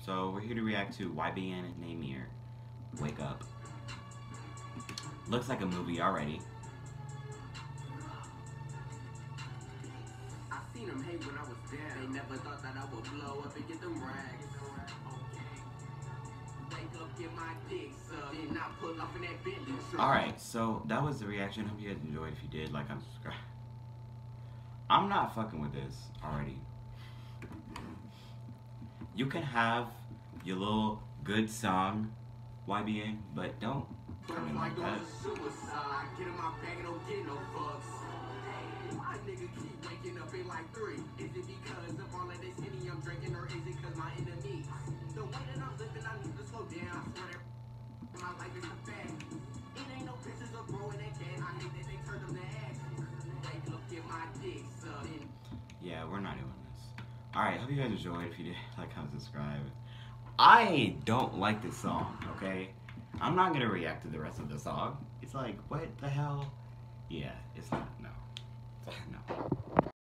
So we're here to react to YBN Namir. Wake Up. Looks like a movie already. I seen them hate when I was down. They never thought that I would blow up and get them rags. Wake up, get my dick sucked, then I pull off in that Bentley truck. Alright, so that was the reaction. Hope you guys enjoyed. If you did, like, and subscribe. I'm not fucking with this already. You can have your little good song, YBN, but don't come in like that. Suicide, get in my bag and don't get no fucks. Hey, my nigga keep waking up in like 3. Is it because of all of this Henny I'm drinking, or is it because my enemies? The way that I'm living, I need to slow down. I swear that my life is a fact. It ain't no pictures of bro and that dad. I hate that they turned them to ass. Wake up, get my dick sucked. Yeah, we're not doing this. Alright, hope you guys enjoyed. If you did, like, comment, subscribe. I don't like this song, okay? I'm not gonna react to the rest of the song. It's like, what the hell? Yeah, it's not, no. No.